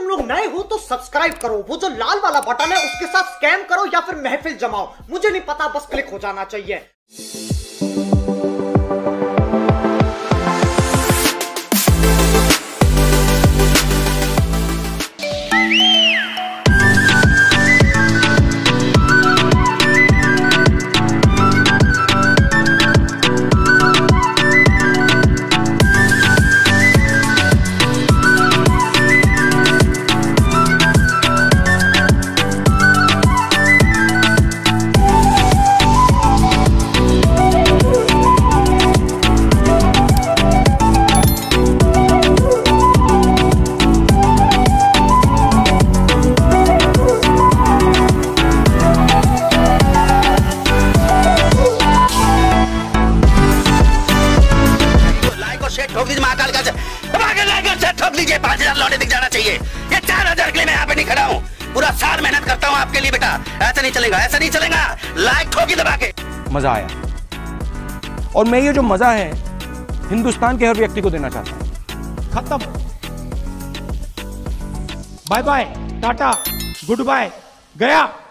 लोग नए हो तो सब्सक्राइब करो, वो जो लाल वाला बटन है उसके साथ स्कैम करो या फिर महफिल जमाओ, मुझे नहीं पता, बस क्लिक हो जाना चाहिए। ठोक लीजिए महाकाल का ठोक लीजिए। 5000 लौटे दिख जाना चाहिए। ये 4000 के लिए मैं यहाँ पे नहीं खड़ा हूँ, पूरा साल मेहनत करता हूँ आपके लिए बेटा। ऐसा नहीं चलेगा, ऐसा नहीं चलेगा। लाइक ठोकी दबा के। मजा आया और मैं ये जो मजा है हिंदुस्तान के हर व्यक्ति को देना चाहता हूँ। खत्म, bye bye, tata, goodbye, गया।